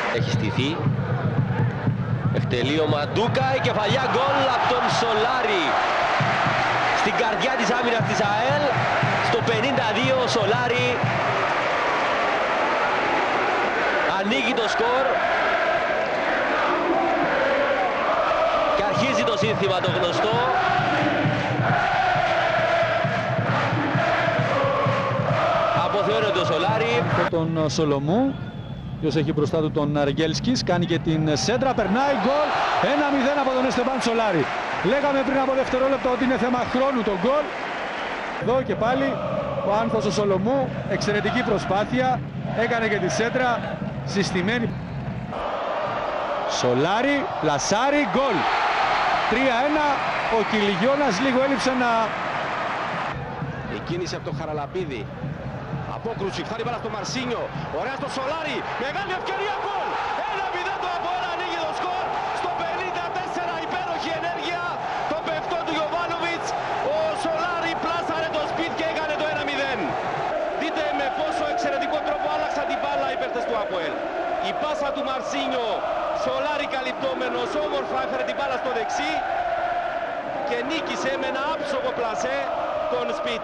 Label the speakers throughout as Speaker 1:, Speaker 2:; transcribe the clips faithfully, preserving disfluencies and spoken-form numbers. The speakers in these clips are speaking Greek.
Speaker 1: Έχει στηθεί. Εκτελεί ο Μαντούκα, η κεφαλιά γκολ από τον Σολάρη. Στην καρδιά της άμυνας της ΑΕΛ, στο πενήντα δύο ο Σολάρη ανοίγει το σκορ και αρχίζει το σύνθημα το γνωστό. Αποθεώνεται ο Σολάρη.
Speaker 2: Τον Σολομού, ποιος έχει μπροστά του τον Αργέλσκης, κάνει και την σέντρα, περνάει, γκολ, ένα μηδέν από τον Εστεβάν Σολάρη. Λέγαμε πριν από δευτερόλεπτο ότι είναι θέμα χρόνου το γκολ. Εδώ και πάλι ο άνθος ο Σολομού, εξαιρετική προσπάθεια, έκανε και τη σέντρα, συστημένη. Σολάρη, πλασάρι, γκολ. τρία ένα, ο Κιλιγιώνας λίγο έλειψε να...
Speaker 1: Η κίνηση από τον Χαραλαπίδη. Απόκρουση, φτάνει μπάλα στο Μαρσίνιο. Ωραία στο Σολάρη, μεγάλη ευκαιρία, γκολ. ένα μηδέν το ΑΠΟΕΛ, ανοίγει το σκορ στο πενήντα τέσσερα, υπέροχη ενέργεια των παιχτών του Γιοβάνοβιτς. Ο Σολάρη πλάσαρε το σπιτ και έκανε το ένα μηδέν. Δείτε με πόσο εξαιρετικό τρόπο άλλαξαν την μπάλα οι παίκτες του ΑΠΟΕΛ. Η πάσα του Μαρσίνιο, Σολάρη καλυπτόμενος, όμορφα έφερε την μπάλα στο δεξί και νίκησε με ένα άψογο πλασέ τον σπιτ.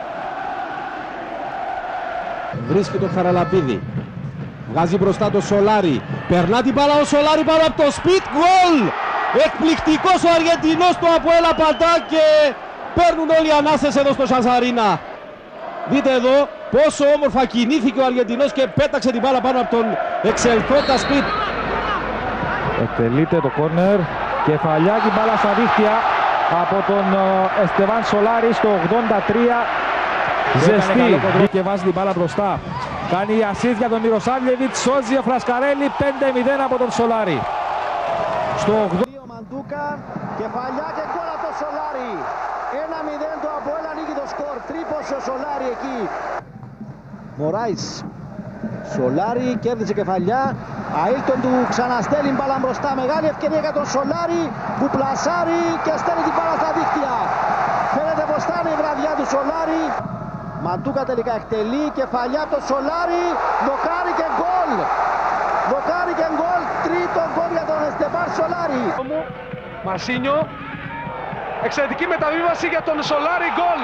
Speaker 3: Βρίσκει τον Χαραλαπίδη. Βγάζει μπροστά το Σολάρη. Περνά την μπάλα ο Σολάρη πάνω από το σπιτ. Γκολ! Εκπληκτικός ο Αργεντινός του ΑΠΟΕΛ απαντά και παίρνουν όλοι οι ανάσες εδώ στο Σανζαρίνα. Δείτε εδώ πόσο όμορφα κινήθηκε ο Αργεντινός και πέταξε την μπάλα πάνω από τον εξελθόντα σπιτ.
Speaker 4: Εκτελείται το κόρνερ. Κεφαλιά την μπάλα στα δίχτυα από τον Εστεβάν Σολάρη στο ογδόντα τρία. Ζεστή και βάζει την μπάλα μπροστά. Κάνει η ασίστ για τον Μιροσάλιεβιτς, σώζει ο Φρασκαρέλη, πέντε μηδέν από τον Σολάρη. Στο ογδόντα.
Speaker 5: Ο Μαντούκα, κεφαλιά και γκολ από τον Σολάρη. ένα μηδέν το ΑΠΟΕΛ, ανοίγει το σκορ. Τρύπωσε ο Σολάρη εκεί. Μωράης. Σολάρη κέρδισε κεφαλιά. Αίλτον του ξαναστέλνει μπάλα μπροστά. Μεγάλη ευκαιρία για τον Σολάρη που πλασάρει και στέλνει την μπάλα στα δίχτυα. Φαίνεται πως θα είναι η βραδιά του Σολάρη. Μαντούκα τελικά εκτελεί, κεφαλιά από τον Σολάρη, δοκάρι και γκολ. Δοκάρι και γκολ, τρίτο γκολ για τον Εστεβάν Σολάρη.
Speaker 2: Μαρσίνιο, εξαιρετική μεταβίβαση για τον Σολάρη, γκολ.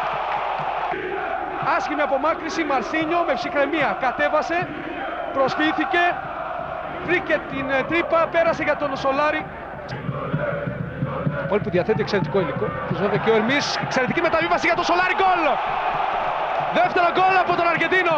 Speaker 2: Άσχημη απομάκρυση, Μαρσίνιο με ψυχραιμία, κατέβασε, προσποιήθηκε, βρήκε την τρύπα, πέρασε για τον Σολάρη. Όλοι που διαθέτει εξαιρετικό υλικό, και ο Ερμής, εξαιρετική μεταβίβαση για τον Σολάρη, γκολ. Δεύτερο γκολ από τον Αργεντίνο.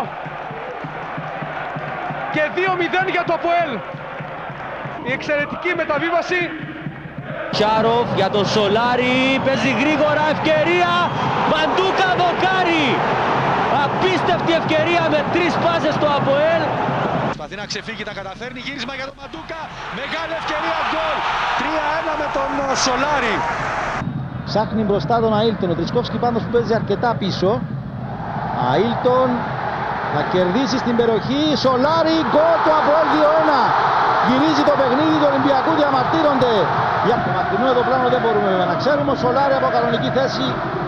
Speaker 2: Και δύο μηδέν για το ΑΠΟΕΛ. Η εξαιρετική μεταβίβαση.
Speaker 1: Τσάροφ για τον Σολάρη, παίζει γρήγορα, ευκαιρία, Μαντούκα, δοκάρι. Απίστευτη ευκαιρία με τρεις πάσες στο ΑΠΟΕΛ.
Speaker 2: Προσπαθεί να ξεφύγει, τα καταφέρνει, γύρισμα για τον Μαντούκα, μεγάλη ευκαιρία, γκολ. τρία ένα με τον Σολάρη.
Speaker 5: Ψάχνει μπροστά τον Αίλτον, ο Τρισκόφσκι πάντως που παίζει αρκετά πίσω. Αίλτον να κερδίσει στην περιοχή, Σολάρη, γκολ του ΑΠΟΕΛ δύο ένα. Γυρίζει το παιχνίδι του Ολυμπιακού, διαμαρτύρονται. Για το μακρινό εδώ πλάνο δεν μπορούμε να ξέρουμε. Ο Σολάρη από κανονική θέση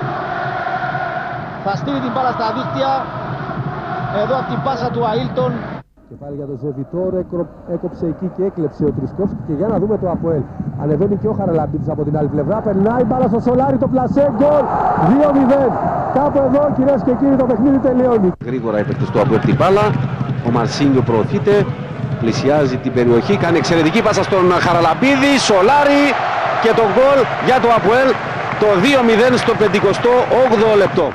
Speaker 5: θα στείλει την μπάλα στα δίχτυα. Εδώ από την πάσα του Αίλτον.
Speaker 3: Και πάλι για τον Ζεβιτόρ, έκοψε εκεί και έκλεψε ο Τρισκόφσκι. Και για να δούμε το ΑΠΟΕΛ. Ανεβαίνει και ο Χαραλαμπίδης από την άλλη πλευρά. Περνάει μπάλα στο Σολάρη, το πλασέ, γκολ. δύο μηδέν. Κάπου εδώ, κυρίες και κύριοι, το παιχνίδι τελειώνει.
Speaker 6: Γρήγορα η παίκτης του ΑΠΟΕΛ την μπάλα. Ο Μαρσίνιο προωθείται. Πλησιάζει την περιοχή. Κάνει εξαιρετική πάσα στον Χαραλαμπίδη. Σολάρη και το γκολ για το ΑΠΟΕΛ. Το δύο μηδέν στο πενηκοστό όγδοο λεπτό.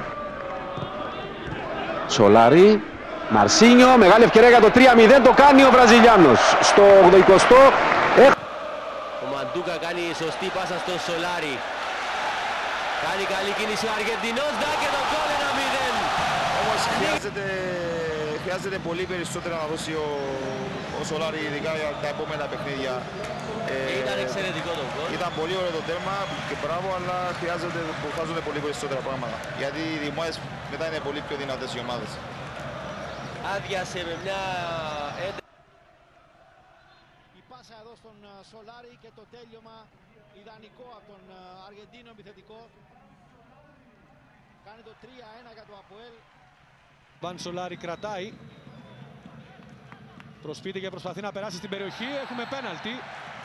Speaker 6: Σολάρη. Μαρσίνιο, μεγάλη ευκαιρία για το τρία μηδέν, το κάνει ο Βραζιλιάνος. Στο ογδοηκοστό.
Speaker 1: Ο Μαντούκα κάνει σωστή πάσα στον Σολάρη. Κάνει καλή κίνηση ο Αργεντινός, δά και το γκολ ένα μηδέν.
Speaker 7: Όμως χρειάζεται, χρειάζεται πολύ περισσότερα να δώσει ο, ο Σολάρη, ειδικά για τα επόμενα παιχνίδια.
Speaker 1: Ε, ήταν εξαιρετικό το γκολ.
Speaker 7: Ήταν πολύ ωραίο το τέρμα και μπράβο, αλλά χρειάζεται, χρειάζονται πολύ περισσότερα πράγματα. Γιατί οι δημόες μετά είναι πολύ πιο δυνατές οι ομάδες.
Speaker 1: Άδειασε με μια...
Speaker 5: Η πάσα εδώ στον Σολάρη και το τέλειωμα ιδανικό από τον Αργεντίνο επιθετικό. Κάνει το τρία ένα για το ΑΠΟΕΛ.
Speaker 2: Βαν Σολάρη κρατάει. Προσποιείται και προσπαθεί να περάσει στην περιοχή. Έχουμε πέναλτι.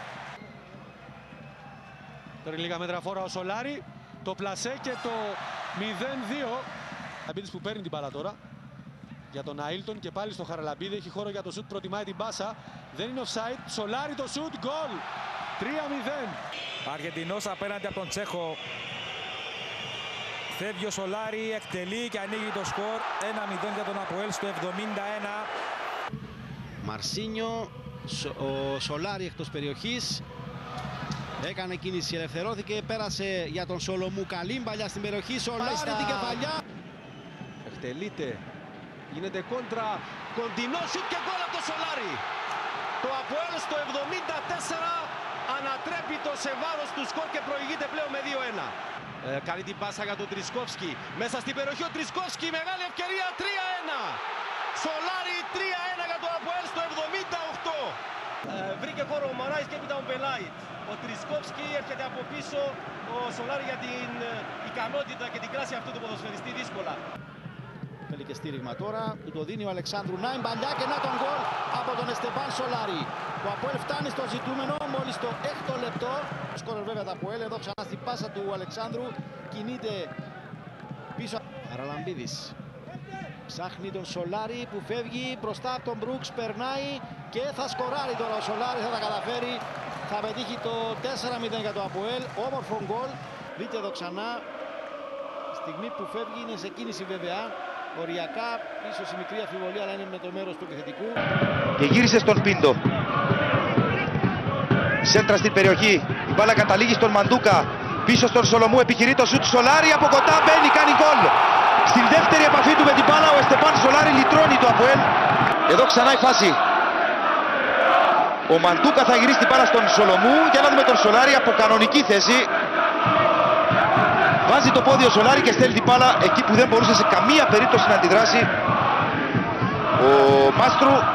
Speaker 2: Τώρα λίγα μέτρα φόρα ο Σολάρι. Το πλασέ και το μηδέν δύο. Χαραλαμπίδης που παίρνει την μπάλα τώρα για τον Αίλτον και πάλι στο Χαραλαμπίδη. Έχει χώρο για το σουτ, προτιμάει την μπάσα. Δεν είναι offside. Σολάρι το σουτ, γκολ. τρία μηδέν.
Speaker 4: Αργεντινός απέναντι από τον Τσέχο. Φεύγει ο Σολάρι, εκτελεί και ανοίγει το σκορ. ένα μηδέν για τον Αποέλ στο εβδομήντα ένα.
Speaker 5: Μαρσίνιο, ο Σολάρι εκτός περιοχής. Έκανε κίνηση, ελευθερώθηκε, πέρασε για τον Σολομού. Καλή μπαλιά στην περιοχή, Σολάρι στα... την κεφαλιά.
Speaker 1: Εκτελείται, γίνεται κόντρα, κοντινό σουτ και γκολ από το Σολάρι. Το Αποέλ στο εβδομήντα τέσσερα ανατρέπει το σε βάρος του σκορ και προηγείται πλέον με δύο ένα. Ε, κάνει την πάσα για τον Τρισκόφσκι. Μέσα στην περιοχή ο Τρισκόφσκι, μεγάλη ευκαιρία, τρία ένα. Σολάρι τρία ένα για το Αποέλ στο εβδομήντα οκτώ. Ε, βρήκε χώρο ο Μωράης και έπειτα ο Μπελάιτ. Ο Τρισκόφσκι έρχεται από πίσω, ο Σολάρι για την ε, ικανότητα και την κλάση αυτού του ποδοσφαιριστή δύσκολα.
Speaker 5: Θέλει και στήριγμα τώρα, του το δίνει ο Αλεξάνδρου Νάιν, μπαλιά και να τον γκολ από τον Εστεβάν Σολάρι. Το Αποέλ φτάνει στο ζητούμενο μόλις το έκτο λεπτό. Σκόρερ βέβαια το Αποέλ, εδώ ξανά στην πάσα του Αλεξάνδρου, κινείται πίσω. Χαραλαμπίδης ψάχνει τον Σολάρι που φεύγει μπροστά από τον Μπρούξ, περνάει και θα σκοράρει τώρα ο Σολάρι, θα τα καταφέρει. Θα πετύχει το τέσσερα μηδέν για το Αποέλ, όμορφο γκολ. Δείτε εδώ ξανά, στιγμή που φεύγει είναι σε κίνηση βέβαια. Οριακά, ίσως η μικρή αφιβολία, αλλά είναι με το μέρος του επιθετικού.
Speaker 8: Και γύρισε στον Πίντο. Σέντρα στην περιοχή. Η μπάλα καταλήγει στον Μαντούκα. Πίσω στον Σολομού, επιχειρεί το σουτ. Σολάρι από κοντά μπαίνει, κάνει γκολ. Στην δεύτερη επαφή του με την μπάλα, ο Εστεβάν Σολάρι λυτρώνει το Αποέλ. Εδώ ξανά η φάση. Ο Μαντούκα θα γυρίσει την μπάλα στον Σολομού. Για να δούμε τον Σολάρι από κανονική θέση. Βάζει το πόδι ο Σολάρι και στέλνει την μπάλα εκεί που δεν μπορούσε σε καμία περίπτωση να αντιδράσει ο Μάστρου.